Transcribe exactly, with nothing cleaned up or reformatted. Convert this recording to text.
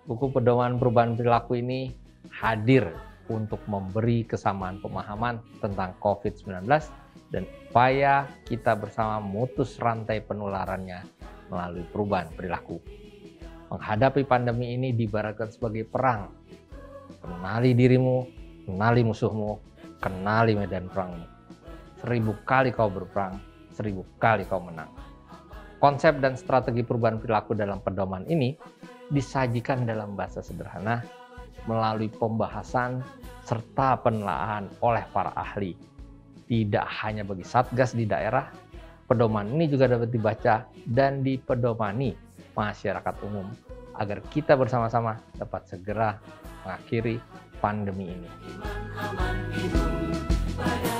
Buku pedoman perubahan perilaku ini hadir untuk memberi kesamaan pemahaman tentang covid sembilan belas dan upaya kita bersama memutus rantai penularannya melalui perubahan perilaku. Menghadapi pandemi ini diibaratkan sebagai perang. Kenali dirimu, kenali musuhmu, kenali medan perangmu. Seribu kali kau berperang, seribu kali kau menang. Konsep dan strategi perubahan perilaku dalam pedoman ini disajikan dalam bahasa sederhana melalui pembahasan serta penelaahan oleh para ahli. Tidak hanya bagi satgas di daerah, pedoman ini juga dapat dibaca dan dipedomani masyarakat umum agar kita bersama-sama dapat segera mengakhiri pandemi ini.